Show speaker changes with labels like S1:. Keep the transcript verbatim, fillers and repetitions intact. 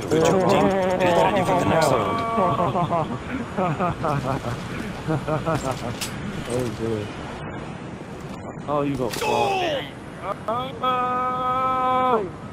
S1: Good job, team. Get ready for the next level.
S2: Oh, good. Oh, you go. Oh.